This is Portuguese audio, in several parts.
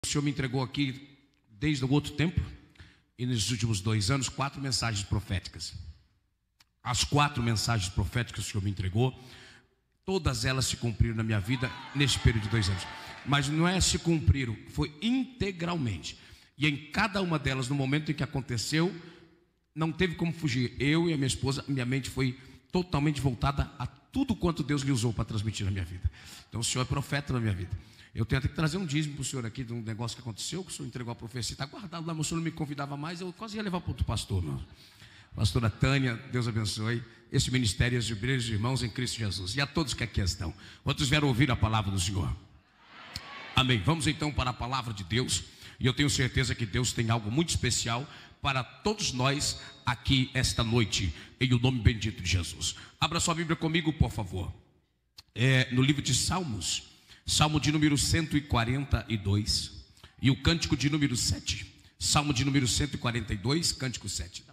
O Senhor me entregou aqui, desde o outro tempo, e nos últimos 2 anos, 4 mensagens proféticas. As 4 mensagens proféticas que o Senhor me entregou, todas elas se cumpriram na minha vida nesse período de 2 anos. Mas não é se cumpriram, foi integralmente. E em cada uma delas, no momento em que aconteceu, não teve como fugir. Eu e a minha esposa, minha mente foi totalmente voltada a tudo quanto Deus lhe usou para transmitir na minha vida. Então o Senhor é profeta na minha vida. Eu tenho até que trazer um dízimo para o senhor aqui de um negócio que aconteceu, que o senhor entregou a profecia, está guardado lá, mas o senhor não me convidava mais, eu quase ia levar para outro pastor, meu. Pastora Tânia, Deus abençoe esse ministério e os obreiros e irmãos em Cristo Jesus, e a todos que aqui estão. Quantos vieram ouvir a palavra do Senhor? Amém. Vamos então para a palavra de Deus, e eu tenho certeza que Deus tem algo muito especial para todos nós aqui esta noite, em o nome bendito de Jesus. Abra sua Bíblia comigo, por favor. No livro de Salmos, Salmo de número 142 e o cântico de número 7. Salmo de número 142, cântico 7.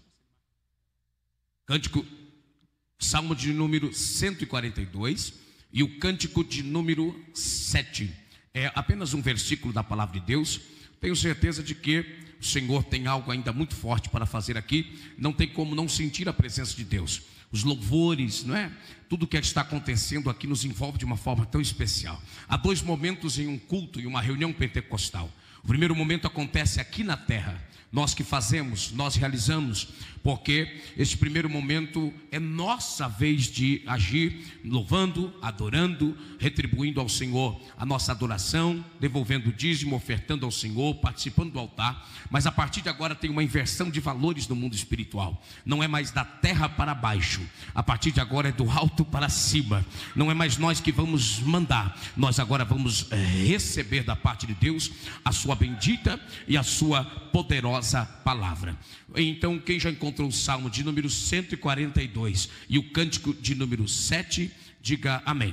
Salmo de número 142 e o cântico de número 7. É apenas um versículo da palavra de Deus. Tenho certeza de que o Senhor tem algo ainda muito forte para fazer aqui. Não tem como não sentir a presença de Deus. Os louvores, não é? Tudo que está acontecendo aqui nos envolve de uma forma tão especial. Há 2 momentos em um culto e uma reunião pentecostal. O primeiro momento acontece aqui na terra. Nós que fazemos, nós realizamos, porque este primeiro momento é nossa vez de agir, louvando, adorando, retribuindo ao Senhor a nossa adoração, devolvendo o dízimo, ofertando ao Senhor, participando do altar. Mas a partir de agora tem uma inversão de valores no mundo espiritual. Não é mais da terra para baixo, a partir de agora é do alto para cima. Não é mais nós que vamos mandar, nós agora vamos receber da parte de Deus a sua bendita e a sua poderosa palavra. Então, quem já encontrou o Salmo de número 142 e o cântico de número 7, diga amém.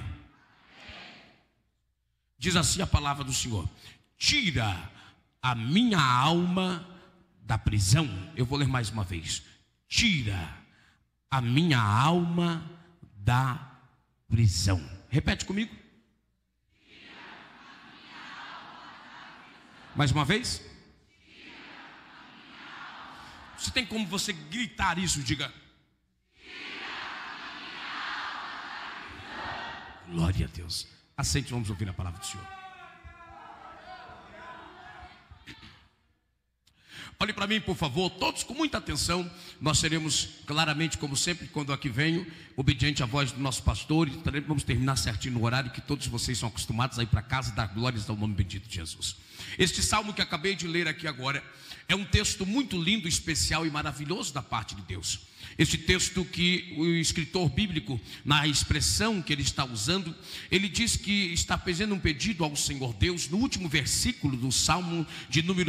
Diz assim a palavra do Senhor: tira a minha alma da prisão. Eu vou ler mais uma vez. Tira a minha alma da prisão. Repete comigo. Mais uma vez. Se tem como você gritar isso, diga. Glória a Deus. Aceite, vamos ouvir a palavra do Senhor. Olhe para mim, por favor, todos com muita atenção. Nós seremos claramente, como sempre, quando aqui venho, obediente à voz do nosso pastor. E vamos terminar certinho no horário que todos vocês são acostumados a ir para casa e dar glórias ao nome bendito de Jesus. Este salmo que acabei de ler aqui agora é um texto muito lindo, especial e maravilhoso da parte de Deus. Este texto que o escritor bíblico, na expressão que ele está usando, ele diz que está fazendo um pedido ao Senhor Deus no último versículo do Salmo de número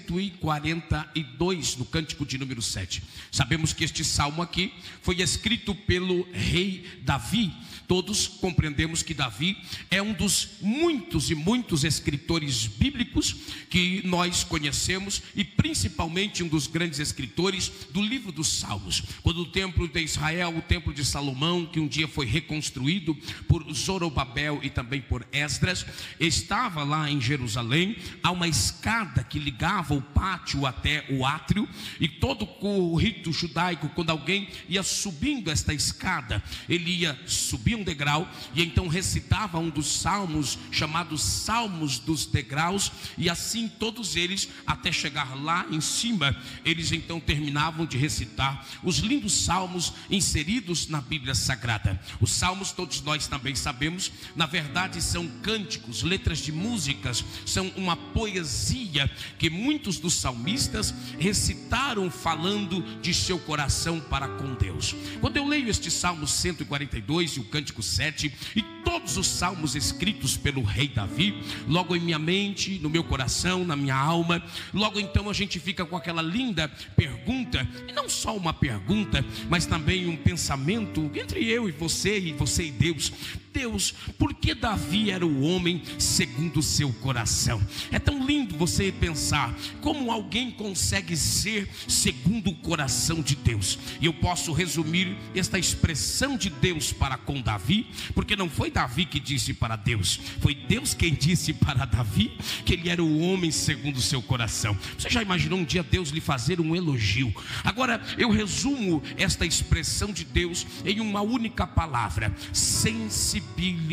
142, no cântico de número 7. Sabemos que este salmo aqui foi escrito pelo rei Davi. Todos compreendemos que Davi é um dos muitos e muitos escritores bíblicos que nós conhecemos, e principalmente um dos grandes escritores do livro dos Salmos. Quando o templo de Israel, o templo de Salomão, que um dia foi reconstruído por Zorobabel e também por Esdras, estava lá em Jerusalém, há uma escada que ligava o pátio até o átrio, e todo o rito judaico, quando alguém ia subindo esta escada, ele ia subir um degrau e então recitava um dos salmos chamados Salmos dos Degraus, e assim todos eles até chegar lá em cima, eles então terminavam de recitar os lindos salmos inseridos na Bíblia Sagrada. Os salmos, todos nós também sabemos, na verdade são cânticos, letras de músicas, são uma poesia que muitos dos salmistas recitaram falando de seu coração para com Deus. Quando eu leio este Salmo 142 e o cântico 7 e todos os salmos escritos pelo rei Davi, logo em minha mente, no meu coração, na minha alma, logo então a gente fica com aquela linda pergunta, e não só uma pergunta, pergunta, mas também um pensamento entre eu e você e Deus. Deus, por que Davi era o homem segundo o seu coração? É tão lindo você pensar como alguém consegue ser segundo o coração de Deus. E eu posso resumir esta expressão de Deus para com Davi, porque não foi Davi que disse para Deus, foi Deus quem disse para Davi que ele era o homem segundo o seu coração. Você já imaginou um dia Deus lhe fazer um elogio? Agora eu resumo esta expressão de Deus em uma única palavra: sensibilidade.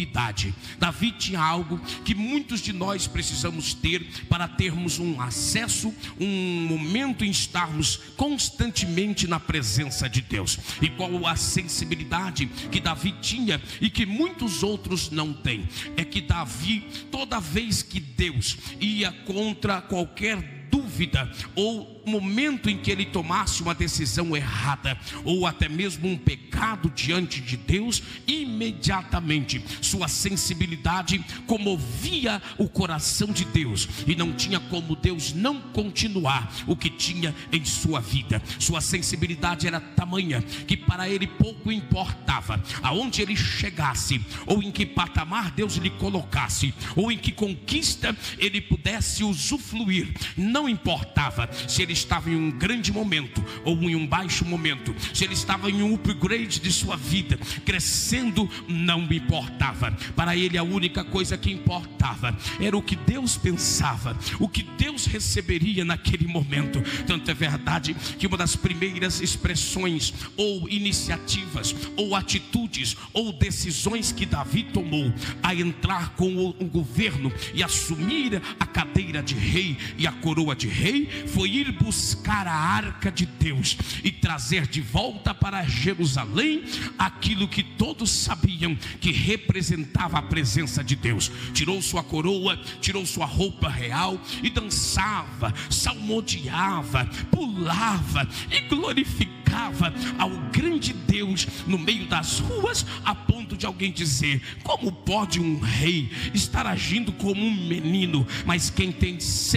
Davi tinha algo que muitos de nós precisamos ter para termos um acesso, um momento em estarmos constantemente na presença de Deus. E qual a sensibilidade que Davi tinha e que muitos outros não têm? É que Davi, toda vez que Deus ia contra qualquer dúvida ou momento em que ele tomasse uma decisão errada ou até mesmo um pecado diante de Deus, imediatamente sua sensibilidade comovia o coração de Deus, e não tinha como Deus não continuar o que tinha em sua vida. Sua sensibilidade era tamanha que para ele pouco importava aonde ele chegasse, ou em que patamar Deus lhe colocasse, ou em que conquista ele pudesse usufruir. Não importava se ele estava em um grande momento ou em um baixo momento, se ele estava em um upgrade de sua vida, crescendo, não me importava. Para ele a única coisa que importava era o que Deus pensava, o que Deus receberia naquele momento. Tanto é verdade que uma das primeiras expressões ou iniciativas ou atitudes ou decisões que Davi tomou a entrar com o governo e assumir a cadeira de rei e a coroa de rei foi ir buscar a arca de Deus e trazer de volta para Jerusalém aquilo que todos sabiam que representava a presença de Deus. Tirou sua coroa, tirou sua roupa real e dançava, salmodiava, pulava e glorificava ao grande Deus no meio das ruas, a ponto de alguém dizer: como pode um rei estar agindo como um menino? Mas quem tem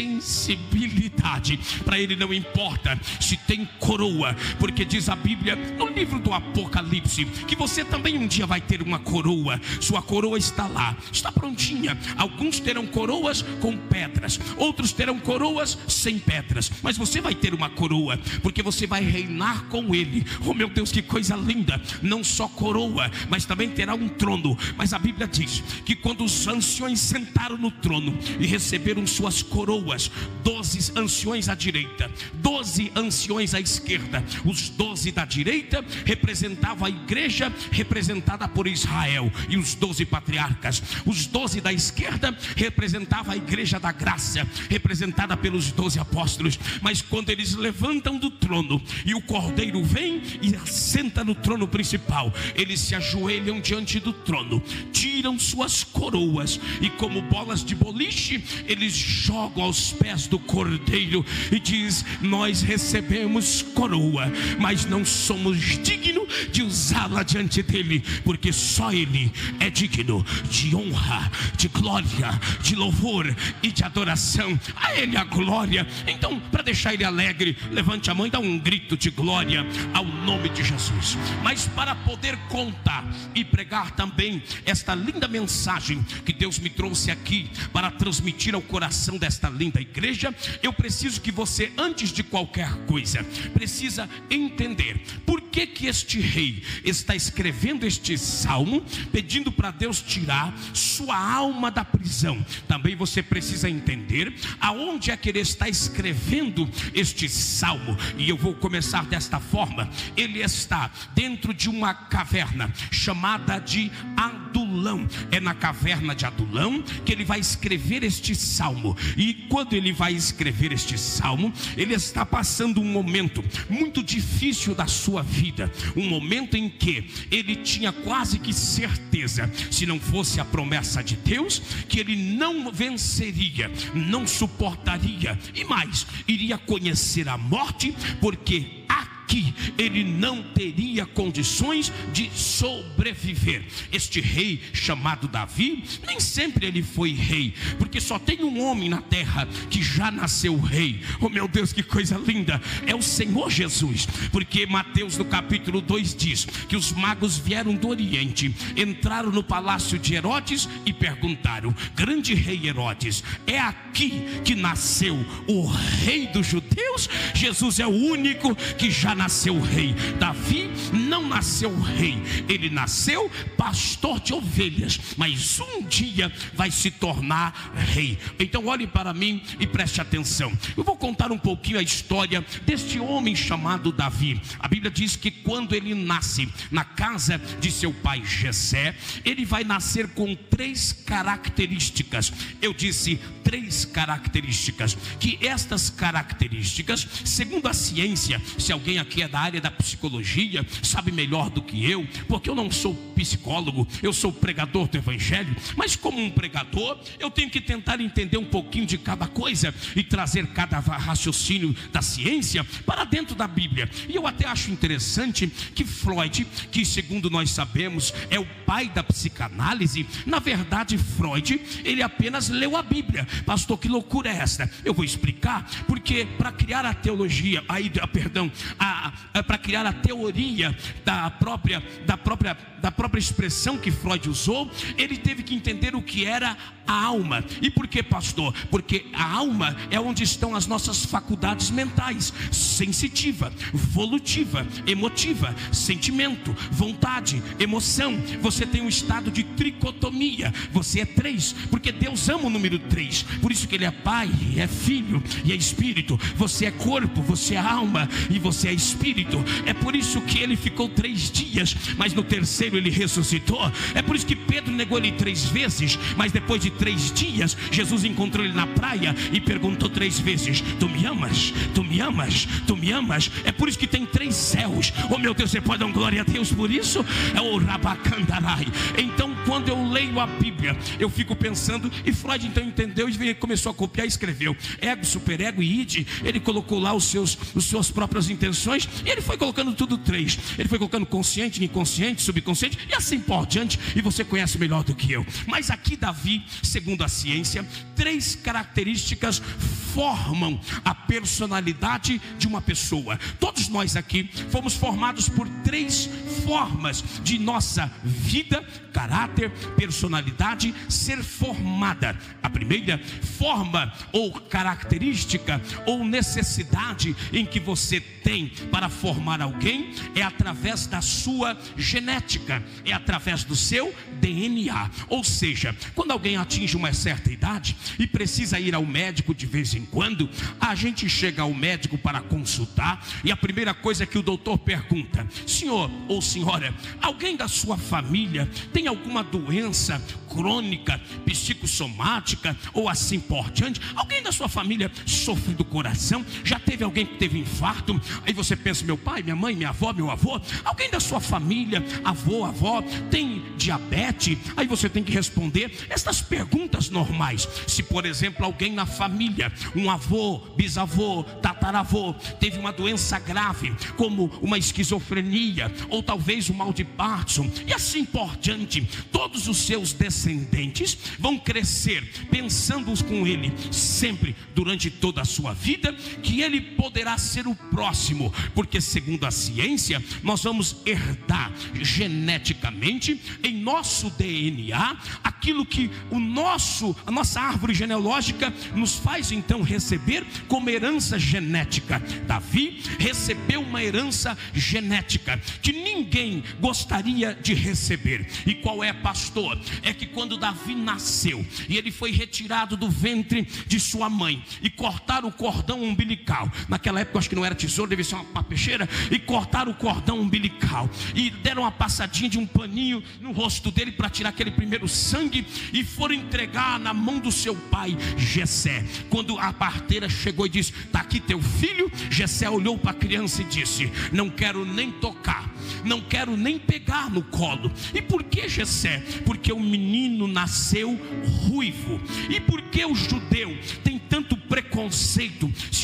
sensibilidade, para ele não importa se tem coroa, porque diz a Bíblia no livro do Apocalipse que você também um dia vai ter uma coroa. Sua coroa está lá, está prontinha. Alguns terão coroas com pedras, outros terão coroas sem pedras, mas você vai ter uma coroa, porque você vai reinar com ele. Oh meu Deus, que coisa linda! Não só coroa, mas também terá um trono. Mas a Bíblia diz que quando os anciões sentaram no trono e receberam suas coroas, 12 anciões à direita, 12 anciões à esquerda. Os 12 da direita representavam a igreja representada por Israel e os 12 patriarcas. Os 12 da esquerda representavam a igreja da graça, representada pelos 12 apóstolos. Mas quando eles levantam do trono e o cordeiro vem e assenta no trono principal, eles se ajoelham diante do trono, tiram suas coroas e, como bolas de boliche, eles jogam aos pés do cordeiro e diz: nós recebemos coroa, mas não somos dignos de usá-la diante dele, porque só ele é digno de honra, de glória, de louvor e de adoração. A ele a glória. Então, para deixar ele alegre, levante a mão e dá um grito de glória ao nome de Jesus. Mas para poder contar e pregar também esta linda mensagem que Deus me trouxe aqui para transmitir ao coração desta linda igreja, eu preciso que você, antes de qualquer coisa, precisa entender por que este rei está escrevendo este salmo, pedindo para Deus tirar sua alma da prisão. Também você precisa entender aonde é que ele está escrevendo este salmo. E eu vou começar desta forma. Ele está dentro de uma caverna chamada de Adulão. É na caverna de Adulão que ele vai escrever este salmo. E quando ele vai escrever este salmo, ele está passando um momento muito difícil da sua vida, um momento em que ele tinha quase que certeza, se não fosse a promessa de Deus, que ele não venceria, não suportaria e mais, iria conhecer a morte, porque aqui ele não teria condições de sobreviver. Este rei chamado Davi, nem sempre ele foi rei, porque só tem um homem na terra que já nasceu rei. Oh meu Deus, que coisa linda! É o Senhor Jesus, porque Mateus no capítulo 2 diz que os magos vieram do Oriente, entraram no palácio de Herodes e perguntaram: grande rei Herodes, é aqui que nasceu o rei dos judeus? Jesus é o único que já nasceu rei. Davi não nasceu rei, ele nasceu pastor de ovelhas, mas um dia vai se tornar rei. Então olhe para mim e preste atenção. Eu vou contar um pouquinho a história deste homem chamado Davi. A Bíblia diz que quando ele nasce na casa de seu pai Jessé, ele vai nascer com 3 características. Eu disse 3 características, que estas características, segundo a ciência, se alguém aqui é da área da psicologia, sabe melhor do que eu, porque eu não sou psicólogo, eu sou pregador do evangelho, mas como um pregador, eu tenho que tentar entender um pouquinho de cada coisa e trazer cada raciocínio da ciência para dentro da Bíblia. E eu até acho interessante que Freud, que segundo nós sabemos é o pai da psicanálise, na verdade Freud, ele apenas leu a Bíblia. Pastor, que loucura é esta? Eu vou explicar, porque para criar a teologia, para criar a teoria da própria expressão que Freud usou, ele teve que entender o que era a alma. E por que, pastor? Porque a alma é onde estão as nossas faculdades mentais: sensitiva, volutiva, emotiva, sentimento, vontade, emoção. Você tem um estado de tricotomia, você é 3, porque Deus ama o número 3, por isso que ele é pai, é filho e é espírito. Você é corpo, você é alma e você é espírito. É por isso que ele ficou 3 dias, mas no terceiro ele ressuscitou. É por isso que Pedro negou ele 3 vezes, mas depois de 3 dias, Jesus encontrou ele na praia e perguntou 3 vezes: tu me amas? Tu me amas? Tu me amas? É por isso que tem 3 céus. Oh meu Deus, você pode dar glória a Deus por isso? É o Rabacandarai. Então quando eu leio a Bíblia, eu fico pensando, e Freud então entendeu e começou a copiar e escreveu ego, superego e id. Ele colocou lá as suas próprias intenções, e ele foi colocando tudo 3. Ele foi colocando consciente, inconsciente, subconsciente e assim por diante, e você conhece melhor do que eu. Mas aqui Davi, segundo a ciência, 3 características formam a personalidade de uma pessoa. Todos nós aqui fomos formados por 3 formas de nossa vida, caráter, personalidade ser formada. A primeira forma ou característica ou necessidade em que você tem para formar alguém é através da sua genética, é através do seu DNA. Ou seja, quando alguém atinge uma certa idade e precisa ir ao médico de vez em quando, a gente chega ao médico para consultar, e a primeira coisa que o doutor pergunta: senhor ou senhora, alguém da sua família tem alguma doença crônica, psicossomática ou assim por diante? Alguém da sua família sofre do coração? Já teve alguém que teve infarto? Aí você pensa: meu pai, minha mãe, minha avó, meu avô. Alguém da sua família, avó, tem diabetes? Aí você tem que responder estas perguntas normais. Se por exemplo alguém na família, um avô, bisavô, tataravô, teve uma doença grave, como uma esquizofrenia, ou talvez o mal de Parkinson, e assim por diante, todos os seus descendentes vão crescer pensando com ele sempre, durante toda a sua vida, que ele poderá ser o próximo, porque segundo a ciência, nós vamos herdar geneticamente em nosso DNA aquilo que a nossa árvore genealógica nos faz então receber como herança genética. Davi recebeu uma herança genética que ninguém gostaria de receber. E qual é, pastor? É que quando Davi nasceu e ele foi retirado do ventre de sua mãe e cortaram o cordão umbilical, naquela época acho que não era tesouro, devia ser uma peixeira, e cortaram o cordão umbilical e deram uma passadinha de um paninho no rosto dele para tirar aquele primeiro sangue, e foram entregar na mão do seu pai Jessé. Quando a parteira chegou e disse: está aqui teu filho, Jessé olhou para a criança e disse: não quero nem tocar, não quero nem pegar no colo. E por que Jessé? Porque o menino nasceu ruivo. E por que o judeu tem tanto preconceito? Se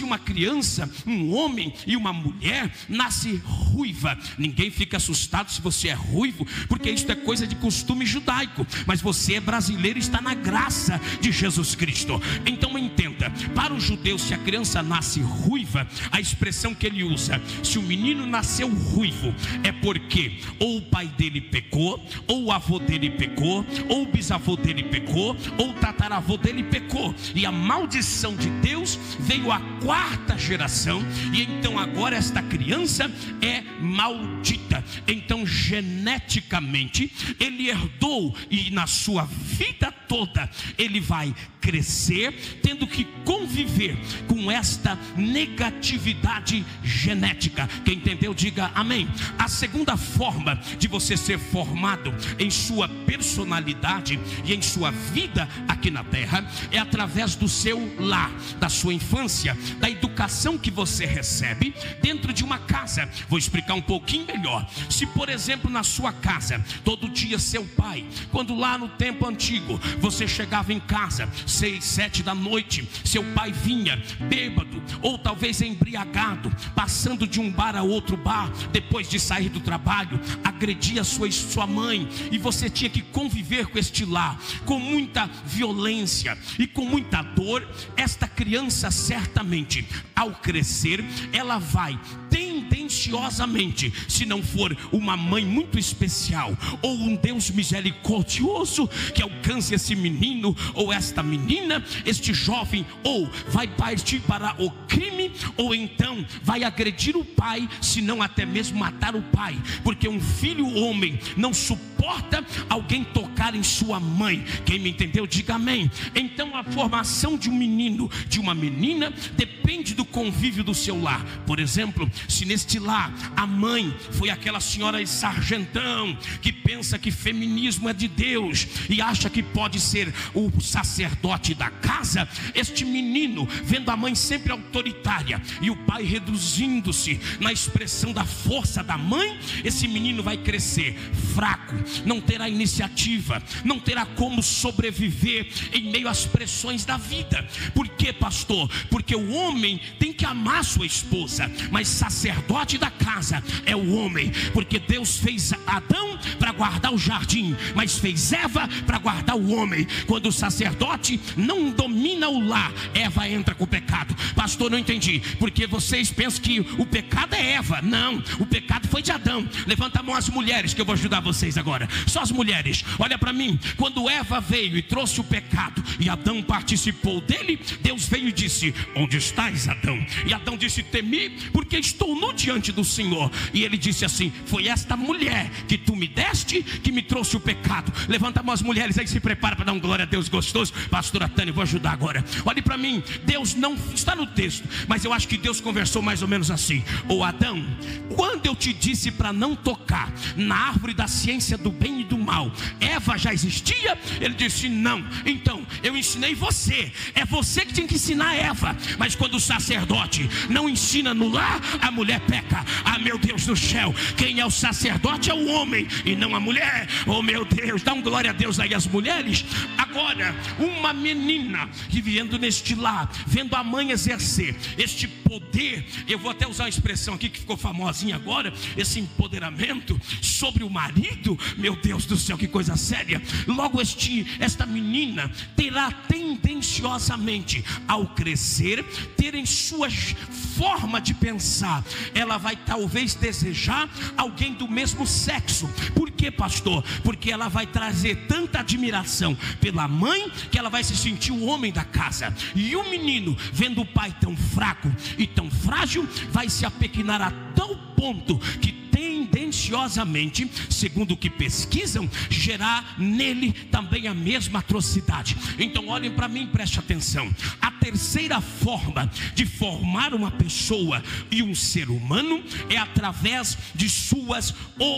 uma criança, um homem e uma mulher, nasce ruiva. Ninguém fica assustado se você é ruivo, porque isso é coisa de costume judaico. Mas você é brasileiro e está na graça de Jesus Cristo. Então entenda, para o judeu, se a criança nasce ruiva, a expressão que ele usa, se o menino nasceu ruivo, é porque ou o pai dele pecou, ou o avô dele pecou, ou o bisavô dele pecou, ou o tataravô dele pecou, e a maldição de Deus veio à 4ª geração, e então agora esta criança é maldita. Então geneticamente ele herdou, e na sua vida toda ele vai crescer tendo que conviver com esta negatividade genética. Quem entendeu, diga amém. A segunda forma de você ser formado em sua personalidade e em sua vida aqui na terra é através do seu lar, da sua infância, da educação que você recebe dentro de uma casa. Vou explicar um pouquinho melhor. Se, por exemplo, na sua casa, todo dia seu pai, quando lá no tempo antigo você chegava em casa 6, 7 da noite, seu pai vinha bêbado ou talvez embriagado, passando de um bar a outro bar, depois de sair do trabalho, agredia sua mãe, e você tinha que conviver com este lar, com muita violência e com muita dor. Esta criança certamente, ao crescer, ela vai tendenciosamente, se não for uma mãe muito especial ou um Deus misericordioso que alcance esse menino ou esta menina, este jovem ou vai partir para o crime, ou então vai agredir o pai, se não até mesmo matar o pai, porque um filho homem não suporta alguém tocar em sua mãe. Quem me entendeu, diga amém. Então a formação de um menino, de uma menina, depende do convívio do seu lar. Por exemplo, se neste lar a mãe foi aquela senhora sargentão que pensa que feminismo é de Deus e acha que pode ser o sacerdote da casa, este menino, vendo a mãe sempre autoritária e o pai reduzindo-se na expressão da força da mãe, esse menino vai crescer fraco, não terá iniciativa, não terá como sobreviver em meio às pressões da vida. Por quê, pastor? Porque o homem tem que amar sua esposa, mas sacerdote da casa é o homem, porque Deus fez Adão para guardar o jardim, mas fez Eva para guardar o homem. Quando o sacerdote não domina o lar, Eva entra com o pecado. Pastor, não entendi, porque vocês pensam que o pecado é Eva. Não, o pecado foi de Adão. Levanta a mão as mulheres, que eu vou ajudar vocês agora. Só as mulheres, olha para mim. Quando Eva veio e trouxe o pecado e Adão participou dele, Deus veio e disse: onde estás, Adão? E Adão disse: temi, porque estou nu diante do Senhor. E ele disse assim: foi esta mulher que tu me deste que me trouxe o pecado. Levanta a mão as mulheres aí, se prepara para dar um glória a Deus gostoso. Pastora Tânia, vou ajudar agora. Olhe para mim. Deus não está no texto, mas eu acho que Deus conversou mais ou menos assim: ô Adão, quando eu te disse para não tocar na árvore da ciência do bem e do mal, Eva já existia? Ele disse: não. Então eu ensinei você, é você que tinha que ensinar Eva. Mas quando o sacerdote não ensina no lar, a mulher peca. Ah, meu Deus do céu, quem é o sacerdote é o homem e não a mulher. Oh meu Deus, dá um glória a Deus aí as mulheres. Agora, uma menina vivendo neste lar, vendo a mãe exercer este poder, eu vou até usar uma expressão aqui que ficou famosinha agora, esse empoderamento sobre o marido. Meu Deus do céu, que coisa séria. Logo esta menina terá tendenciosamente, ao crescer, ter em sua forma de pensar, ela vai talvez desejar alguém do mesmo sexo. Por quê, pastor? Porque ela vai trazer tanta admiração pela mãe que ela vai se sentir o homem da casa. E o menino, vendo o pai tão fraco e tão frágil, vai se apequenar a tal ponto que tendenciosamente, segundo o que pesquisam, gerar nele também a mesma atrocidade. Então olhem para mim, preste atenção. A terceira forma de formar uma pessoa e um ser humano é através de suas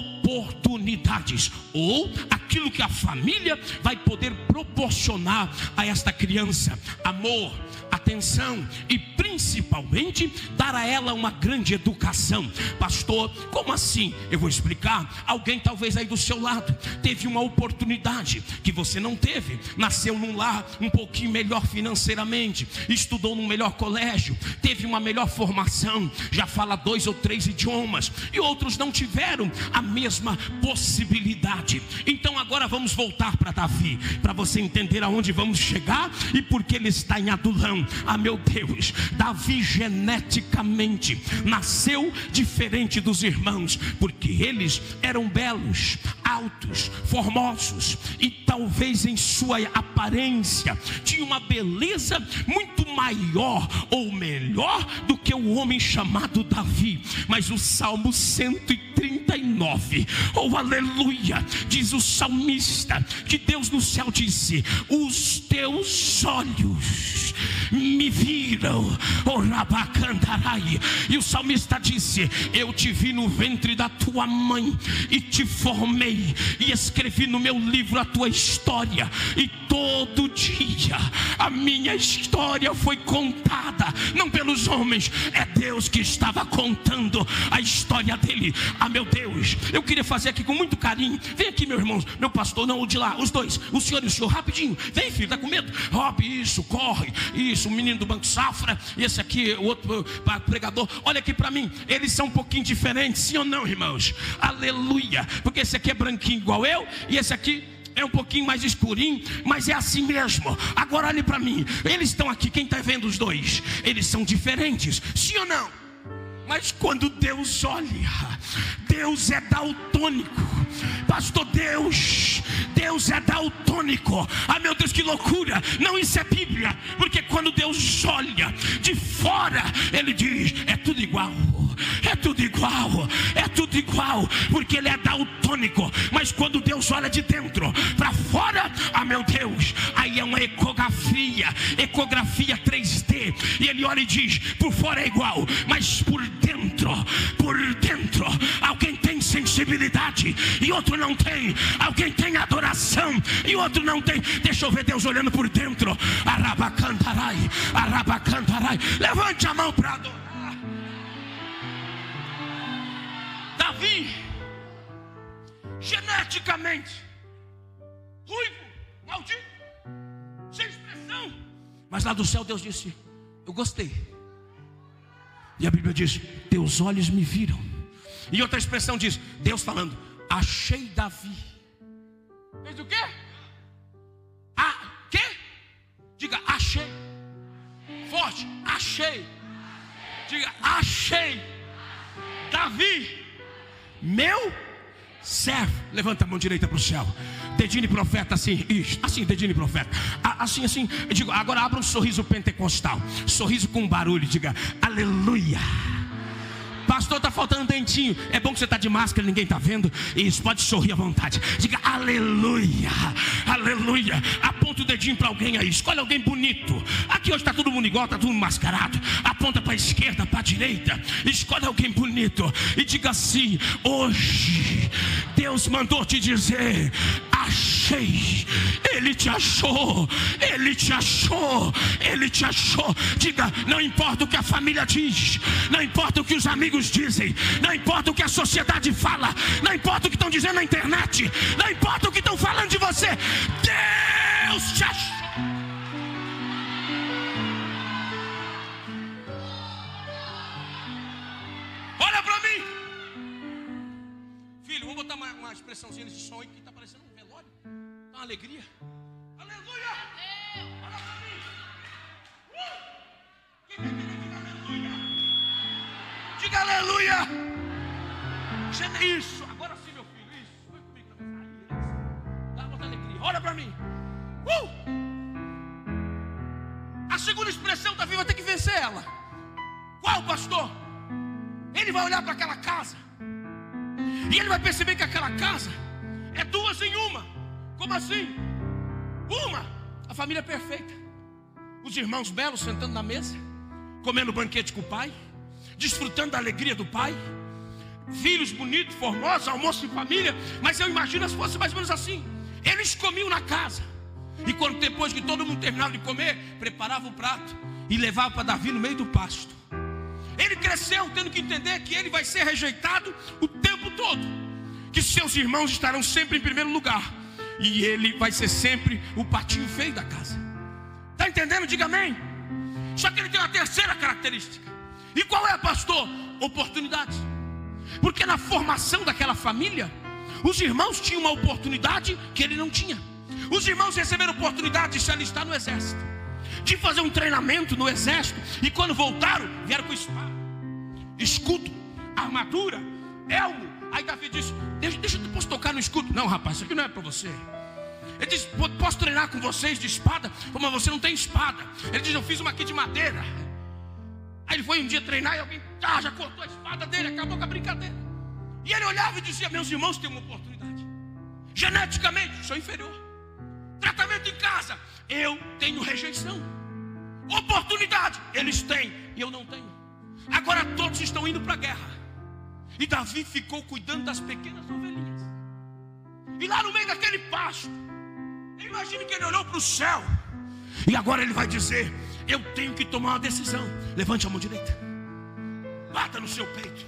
oportunidades, ou aquilo que a família vai poder proporcionar a esta criança: amor, atenção e principalmente dar a ela uma grande educação. Pastor, como assim eu vou explicar. Alguém talvez aí do seu lado teve uma oportunidade que você não teve. Nasceu num lar um pouquinho melhor financeiramente, estudou num melhor colégio, teve uma melhor formação, já fala 2 ou 3 idiomas, e outros não tiveram a mesma possibilidade. Então agora vamos voltar para Davi, para você entender aonde vamos chegar e porque ele está em Adulão. Ah, meu Deus, Davi geneticamente nasceu diferente dos irmãos, porque eles eram belos, altos, formosos, e talvez em sua aparência tinha uma beleza muito maior ou melhor do que o homem chamado Davi. Mas o Salmo 139, oh aleluia, diz o salmista que Deus no céu disse: os teus olhos me viram, oh rabacantarai. E o salmista disse: eu te vi no ventre da tua mãe e te formei e escrevi no meu livro a tua história, e todo dia a minha história foi contada, não pelos homens, é Deus que estava contando a história dele. Ah, meu Deus, eu queria fazer aqui com muito carinho. Vem aqui, meu irmão, meu pastor, não, o de lá, os dois, o senhor e o senhor, rapidinho. Vem, filho, tá com medo? Rob, isso, corre, isso, o menino do Banco Safra, e esse aqui, o outro pregador. Olha aqui para mim, eles são um pouquinho diferentes, sim ou não, irmãos? Aleluia, porque esse aqui é branquinho igual eu, e esse aqui é um pouquinho mais escurinho, mas é assim mesmo. Agora olhe para mim, eles estão aqui, quem está vendo os dois? Eles são diferentes, sim ou não? Mas quando Deus olha, Deus é daltônico. Pastor, Deus é daltônico. Ah, meu Deus, que loucura. Não, isso é Bíblia. Porque quando Deus olha de fora, Ele diz: é tudo igual, é tudo igual, é tudo igual, porque Ele é daltônico. Mas quando Deus olha de dentro para fora, ah, meu Deus, aí é uma ecografia 3D. E Ele olha e diz: por fora é igual, mas por dentro, alguém tem sensibilidade e outro não tem. Alguém tem adoração e outro não tem. Deixa eu ver Deus olhando por dentro. Arabacantarai, arabacantarai. Levante a mão para adorar. Davi, geneticamente ruivo, maldito, sem expressão, mas lá do céu Deus disse: eu gostei. E a Bíblia diz: teus olhos me viram. E outra expressão diz, Deus falando: achei Davi. Fez o quê? Quê? Diga: achei. Forte: achei. Diga: achei Davi, meu servo. Levanta a mão direita para o céu. Dedinho de profeta, assim, isso, assim, dedinho de profeta, assim, eu digo, agora abra um sorriso pentecostal, sorriso com barulho, diga: aleluia. Pastor, está faltando dentinho. É bom que você está de máscara, ninguém está vendo. Isso, pode sorrir à vontade. Diga: aleluia, aleluia. Aponta o dedinho para alguém aí. Escolhe alguém bonito. Aqui hoje está todo mundo igual, está todo mundo mascarado. Aponta para a esquerda, para a direita. Escolhe alguém bonito e diga assim: hoje Deus mandou te dizer: achei. Ele te achou. Ele te achou. Ele te achou. Diga: não importa o que a família diz, não importa o que os amigos dizem, não importa o que a sociedade fala, não importa o que estão dizendo na internet, não importa o que estão falando de você, Deus te achou. Olha para mim, filho, vou botar uma expressãozinha nesse som aí que está parecendo um velório. Tá uma alegria. Aleluia. Olha para mim. Quem quer dizer aleluia? Diga aleluia. Isso, agora sim, meu filho. Isso, foi comigo também. Dá outra alegria. Olha para mim. A segunda expressão, Davi vai ter que vencer ela. Qual, pastor? Ele vai olhar para aquela casa e ele vai perceber que aquela casa é duas em uma. Como assim? Uma, a família perfeita, os irmãos belos sentando na mesa, comendo banquete com o pai, desfrutando da alegria do pai, filhos bonitos, formosos, almoço em família. Mas eu imagino se fosse mais ou menos assim. Eles comiam na casa, e quando depois que todo mundo terminava de comer, preparava o prato e levava para Davi no meio do pasto. ele cresceu tendo que entender que ele vai ser rejeitado o tempo todo, que seus irmãos estarão sempre em primeiro lugar, e ele vai ser sempre o patinho feio da casa. Está entendendo? Diga amém. Só que ele tem uma terceira característica. E qual é, pastor? Oportunidades. Porque na formação daquela família, os irmãos tinham uma oportunidade que ele não tinha. Os irmãos receberam oportunidade de se alistar no exército, de fazer um treinamento no exército, e quando voltaram, vieram com espada, escudo, armadura, elmo. Aí Davi disse: deixa eu posso tocar no escudo? Não, rapaz, isso aqui não é para você. Ele disse: posso treinar com vocês de espada? Mas você não tem espada. Ele disse: eu fiz uma aqui de madeira. Aí ele foi um dia treinar e alguém já cortou a espada dele, acabou com a brincadeira. E ele olhava e dizia: meus irmãos têm uma oportunidade. Geneticamente, sou inferior. Tratamento em casa, eu tenho rejeição. Oportunidade, eles têm e eu não tenho. Agora todos estão indo para a guerra, e Davi ficou cuidando das pequenas ovelhinhas. E lá no meio daquele pasto, imagine que ele olhou para o céu, e agora ele vai dizer: eu tenho que tomar uma decisão. Levante a mão direita, bata no seu peito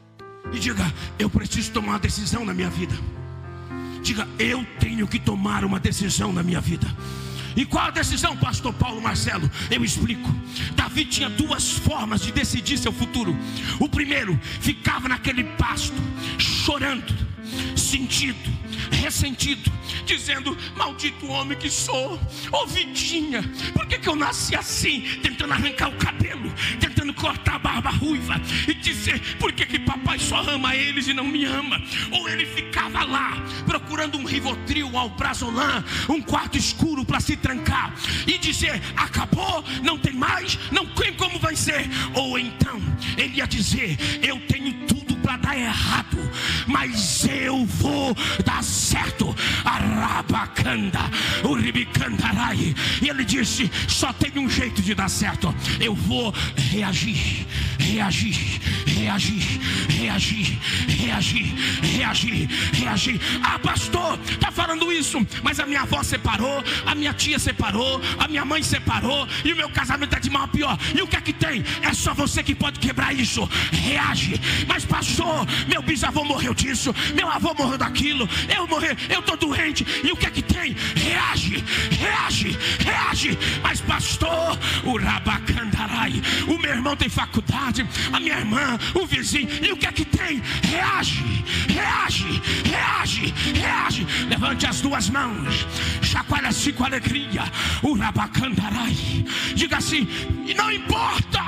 e diga: eu preciso tomar uma decisão na minha vida. Diga: eu tenho que tomar uma decisão na minha vida. E qual a decisão, pastor Paulo Marcelo? Eu explico. Davi tinha duas formas de decidir seu futuro. O primeiro, ficava naquele pasto, chorando, sentido, ressentido, dizendo: maldito homem que sou, ovidinha, por que eu nasci assim? Tentando arrancar o cabelo, tentando cortar a barba ruiva, e dizer: por que papai só ama eles e não me ama? Ou ele ficava lá procurando um Rivotril, um Alprazolam, um quarto escuro para se trancar e dizer: acabou, não tem mais, não tem como vai ser. Ou então ele ia dizer: eu tenho tudo para dar errado, mas eu vou dar certo. Arabacanda, Uribicandarai. E ele disse: só tem um jeito de dar certo. Eu vou reagir, reagir, reagir, reagir, reagir, reagir, reagir. Ah, pastor, está falando isso, mas a minha avó separou, a minha tia separou, a minha mãe separou, e o meu casamento é de mal a pior. E o que é que tem? É só você que pode quebrar isso. Reage. Mas pastor, meu bisavô morreu disso, meu avô morreu daquilo, eu morri, eu estou doente. E o que é que tem? Reage, reage, reage. Mas pastor, o Rabacandarai, o meu irmão tem faculdade, a minha irmã, o vizinho, e o que é que tem? Reage, reage, reage, reage. Levante as duas mãos, chacoalha-se com alegria. O Rabacandarai, diga assim: e não importa.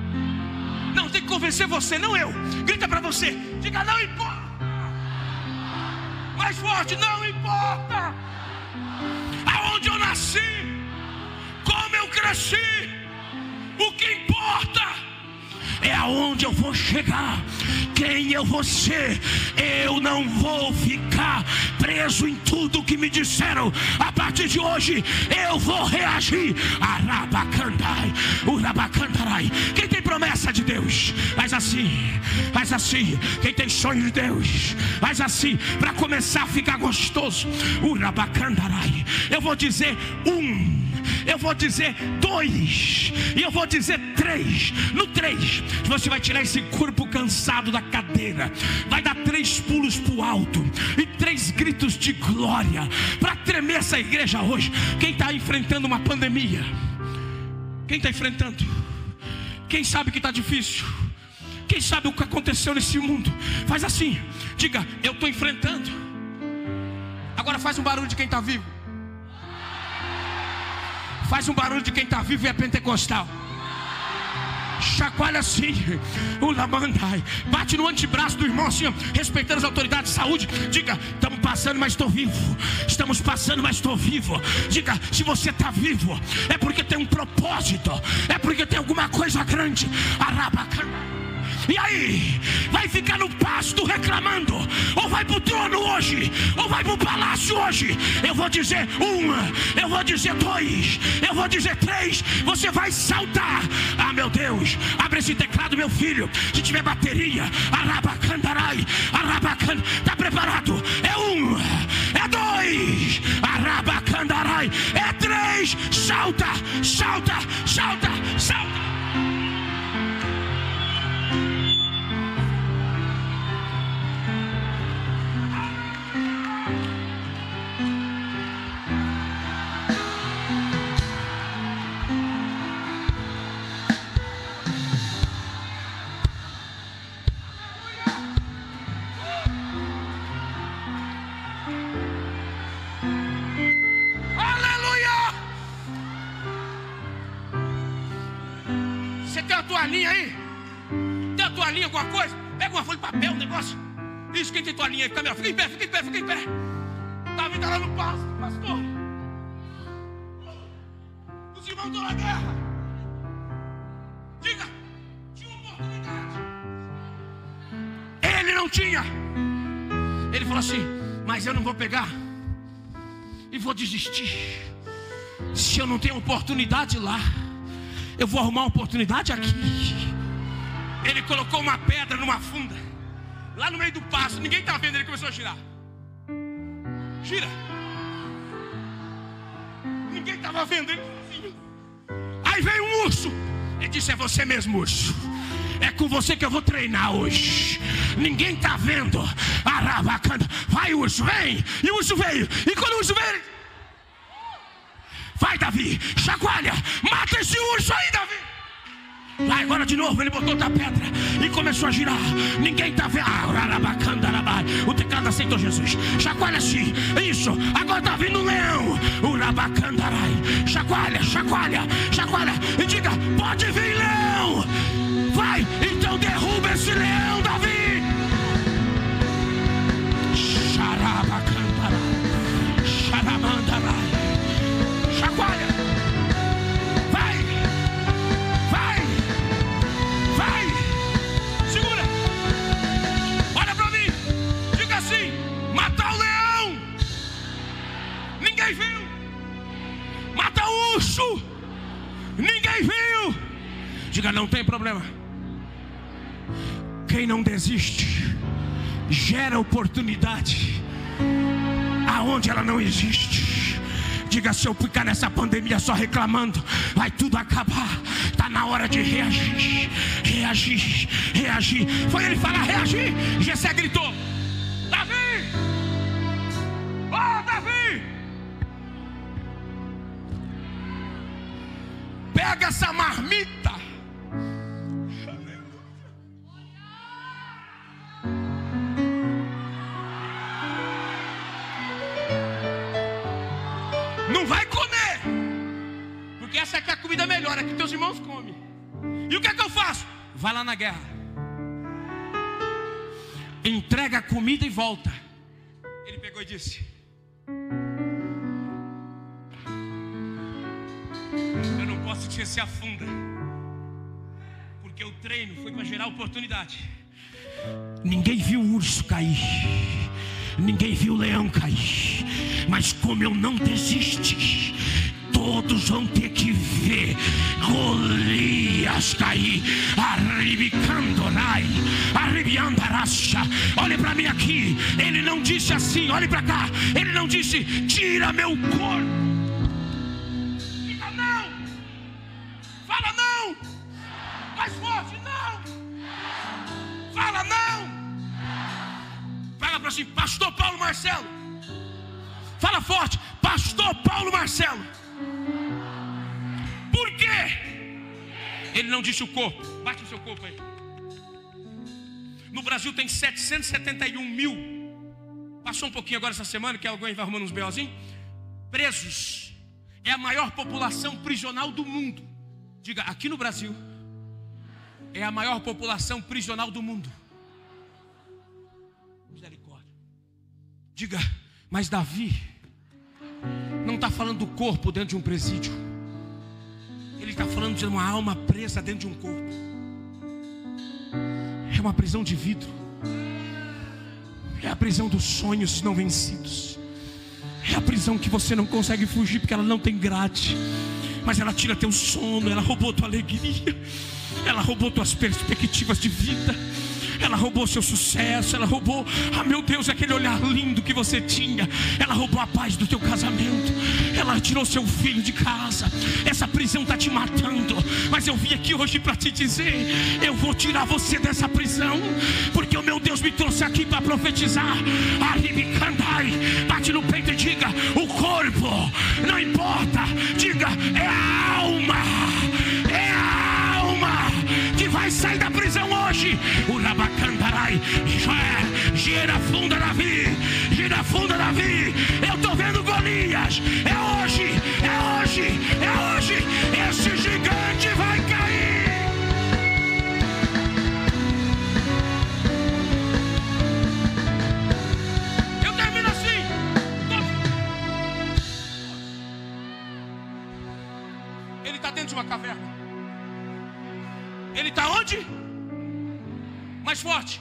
Não, tem que convencer você, não eu. Grita para você, diga: não importa. Mais forte: não importa aonde eu nasci, como eu cresci, o que importa é aonde eu vou chegar, quem eu vou ser. Eu não vou ficar preso em tudo que me disseram. A partir de hoje eu vou reagir. Arabacandai, Urabacandarai. Quem tem promessa de Deus, faz assim, faz assim. Quem tem sonho de Deus, faz assim, para começar a ficar gostoso. Urabacandarai. Eu vou dizer eu vou dizer 2, e eu vou dizer 3. No 3, você vai tirar esse corpo cansado da cadeira, vai dar 3 pulos para o alto e 3 gritos de glória, para tremer essa igreja hoje. Quem está enfrentando uma pandemia? Quem está enfrentando? Quem sabe que está difícil? Quem sabe o que aconteceu nesse mundo? Faz assim, diga: eu estou enfrentando. Agora faz um barulho de quem está vivo. Faz um barulho de quem está vivo e é pentecostal. Chacoalha assim, o Lamandai. Bate no antebraço do irmão assim, respeitando as autoridades de saúde. Diga: estamos passando, mas estou vivo. Estamos passando, mas estou vivo. Diga: se você está vivo, é porque tem um propósito, é porque tem alguma coisa grande. Arabacana. E aí, vai ficar no pasto reclamando, ou vai para o trono hoje, ou vai para o palácio hoje? Eu vou dizer 1, eu vou dizer 2, eu vou dizer 3. Você vai saltar. Ah, meu Deus, abre esse teclado, meu filho. Se tiver bateria, Arabacandarai, Arabacan, está preparado? É 1, é 2, Arabacandarai, é 3. Salta, salta, salta, salta. toalhinha aí? Tem uma toalhinha, alguma coisa? Pega uma folha de papel, um negócio. Isso, quem tem toalhinha aí? Câmera, fica em pé, fica em pé, fica em pé. Davi está lá no pasto, pastor. Os irmãos estão na guerra. Diga, tinha uma oportunidade. Ele não tinha. Ele falou assim: mas eu não vou pegar e vou desistir. Se eu não tenho oportunidade lá, eu vou arrumar uma oportunidade aqui. Ele colocou uma pedra numa funda, lá no meio do pasto, ninguém está vendo, ele começou a girar. Gira. Ninguém estava vendo, ele sozinho. Aí veio um urso. Ele disse: é você mesmo, urso. É com você que eu vou treinar hoje. Ninguém está vendo. Arabacanda. Vai, urso, vem. E o urso veio. E quando o urso veio, vai, Davi, chacoalha. Mata esse urso aí, Davi. Vai, agora de novo. Ele botou outra pedra e começou a girar. Ninguém está vendo. O teclado aceitou Jesus. Chacoalha assim. Isso. Agora está vindo um leão. Chacoalha, chacoalha, chacoalha. E diga: pode vir, leão. Vai, então derruba esse leão, Davi. Xarabacandarai, xaramandarai. Chacoalha. Vai, vai, vai. Segura. Olha pra mim. Diga assim: matar o leão. Ninguém viu. Mata o urso. Ninguém viu. Diga: não tem problema. Quem não desiste gera oportunidade aonde ela não existe. Diga: se eu ficar nessa pandemia só reclamando, vai tudo acabar. Está na hora de reagir. Reagir, reagir. Foi ele falar reagir. Jessé gritou: Davi! Oh, Davi! Pega essa marmita. Não vai comer, porque essa aqui é a comida melhor, é que teus irmãos comem. E o que é que eu faço? Vai lá na guerra, entrega a comida e volta. Ele pegou e disse: eu não posso te se afunda, porque o treino foi para gerar oportunidade. Ninguém viu o urso cair, ninguém viu o leão cair, mas como eu não desisti, todos vão ter que ver Golias cair. Arribicandorai, arribiandaracha. Olhe para mim aqui. Ele não disse assim, olhe para cá. Ele não disse: tira meu corpo. Diga não. Fala não. Mais forte, não. Fala não. Fala para assim: pastor Paulo Marcelo. Fala forte: pastor Paulo Marcelo. Por quê? Ele não disse o corpo. Bate o seu corpo aí. No Brasil tem 771 mil. Passou um pouquinho agora essa semana, que alguém vai arrumando uns B.O.zinhos. Presos. É a maior população prisional do mundo. Diga: aqui no Brasil é a maior população prisional do mundo. Misericórdia. Diga: mas Davi não está falando do corpo dentro de um presídio. Ele está falando de uma alma presa dentro de um corpo. É uma prisão de vidro. É a prisão dos sonhos não vencidos. É a prisão que você não consegue fugir, porque ela não tem grade, mas ela tira teu sono. Ela roubou tua alegria. Ela roubou tuas perspectivas de vida. Ela roubou seu sucesso. Ela roubou, meu Deus, aquele olhar lindo que você tinha. Ela roubou a paz do teu casamento. Ela tirou seu filho de casa. Essa prisão está te matando. Mas eu vim aqui hoje para te dizer: eu vou tirar você dessa prisão, porque o meu Deus me trouxe aqui para profetizar. Aribicandai. Bate no peito e diga: o corpo não importa. Diga: é a alma. É a alma que vai sair da prisão hoje. O Rabacandarai. Gira funda, Davi. Gira funda, Davi. Eu estou vendo Golias. É hoje. É hoje. É hoje. Esse gigante vai cair. pode? Mais forte.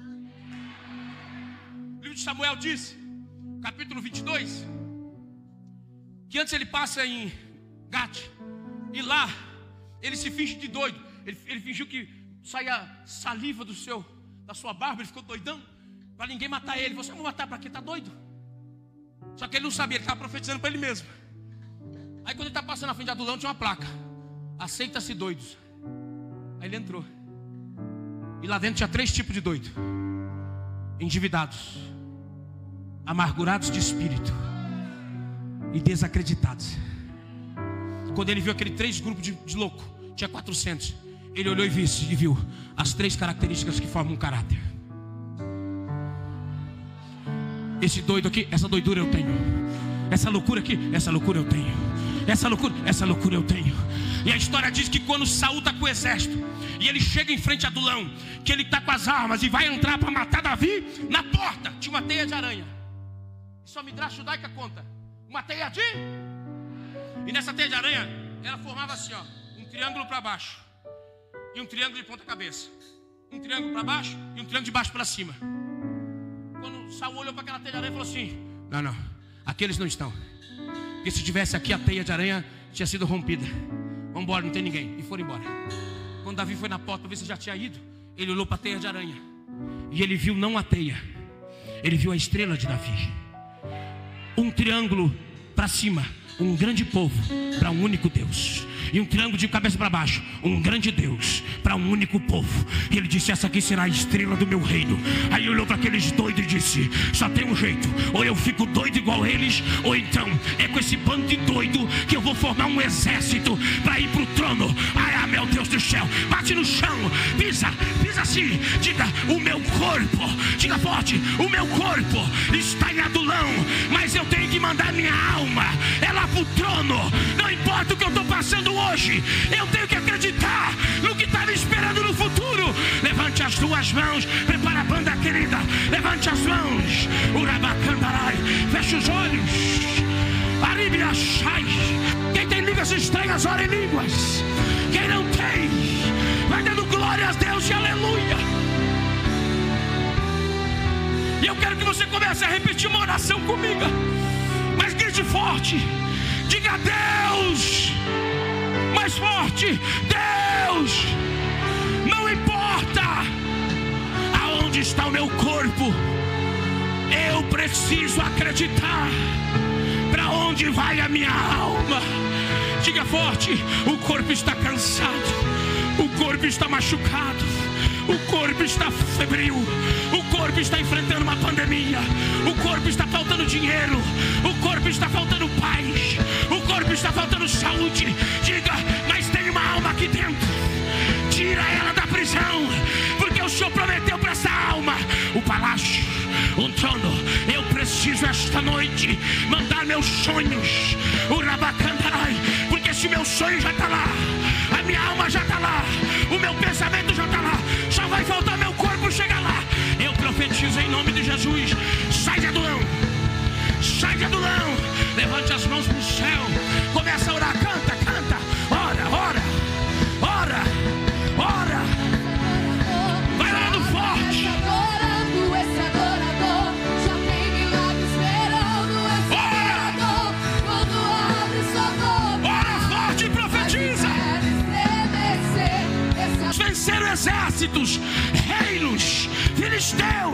O livro de Samuel diz, capítulo 22, que antes ele passa em Gate, e lá ele se finge de doido. Ele fingiu que saia saliva da sua barba, ele ficou doidão, para ninguém matar ele. Você não vai matar para quê? Está doido? Só que ele não sabia, ele estava profetizando para ele mesmo. Aí quando ele está passando na frente de Adulão, tinha uma placa: aceita-se doidos. Aí ele entrou, e lá dentro tinha 3 tipos de doido: endividados, amargurados de espírito e desacreditados. Quando ele viu aquele 3 grupos de louco, tinha 400. Ele olhou e viu as 3 características que formam um caráter. Esse doido aqui, essa doidura eu tenho. Essa loucura aqui, essa loucura eu tenho. Essa loucura eu tenho. E a história diz que quando Saul está com o exército, e ele chega em frente a Adulão, que ele está com as armas e vai entrar para matar Davi, na porta tinha uma teia de aranha. Isso a Midrash judaica conta. Uma teia de... E nessa teia de aranha, ela formava assim, ó, um triângulo para baixo e um triângulo de ponta cabeça. Um triângulo para baixo e um triângulo de baixo para cima. Quando Saul olhou para aquela teia de aranha, falou assim: não, aqui eles não estão. Porque se tivesse aqui, a teia de aranha tinha sido rompida. Vamos embora, não tem ninguém. E foram embora. Quando Davi foi na porta para ver se já tinha ido, ele olhou para a teia de aranha, e ele viu não a teia, ele viu a estrela de Davi. Um triângulo para cima, um grande povo para um único Deus. E um triângulo de cabeça para baixo, um grande Deus para um único povo. E ele disse: essa aqui será a estrela do meu reino. Aí olhou para aqueles doidos e disse: só tem um jeito, ou eu fico doido igual eles, ou então é com esse bando de doido que eu vou formar um exército para ir para o trono. Ai, meu Deus do céu, bate no chão, pisa assim, diga: o meu corpo, diga forte, o meu corpo está em Adulão, mas eu tenho que mandar minha alma é lá para o trono. Não importa o que eu estou passando hoje, eu tenho que acreditar no que está me esperando no futuro. Levante as 2 mãos, prepara a banda querida, levante as mãos, Urabacandarai, feche os olhos, Aribiachai. Quem tem línguas estranhas, ora em línguas. Quem não tem, vai dando glória a Deus e aleluia. E eu quero que você comece a repetir uma oração comigo, mas grite forte, diga: Deus, mais forte, Deus, não importa aonde está o meu corpo, eu preciso acreditar para onde vai a minha alma. Diga forte: o corpo está cansado, o corpo está machucado, o corpo está febril, o corpo está enfrentando uma pandemia, o corpo está faltando dinheiro, o corpo está faltando paz, o corpo está faltando saúde. Diga: mas tem uma alma aqui dentro, tira ela da prisão, porque o Senhor prometeu para essa alma o palácio, um trono. Eu preciso esta noite mandar meus sonhos, o Rabacandarai, porque se meu sonho já está lá, a minha alma já está lá, o meu pensamento já está lá, só vai faltar meu corpo chegar lá. Eu profetizo em nome de Jesus: sai de Adulão, sai de Adulão, levante as mãos para o céu, começa a orar, canta, ora, vai lá no forte. Esse adorador já tem milagre esperando. Esse adorador, quando abre sua boca, Ora forte e profetiza. Venceram exércitos, reinos, filisteus.